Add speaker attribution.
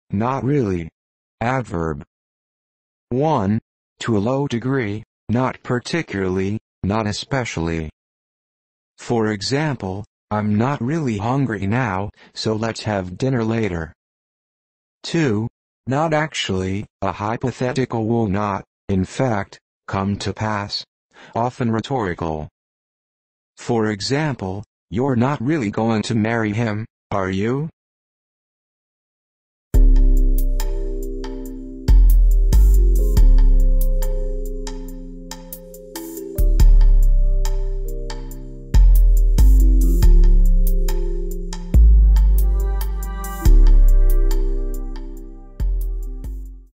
Speaker 1: not really. Adverb. 1. To a low degree, not particularly, not especially. For example, I'm not really hungry now, so let's have dinner later. 2. Not actually, a hypothetical will not, in fact, come to pass. Often rhetorical. For example, you're not really going to marry him, are you?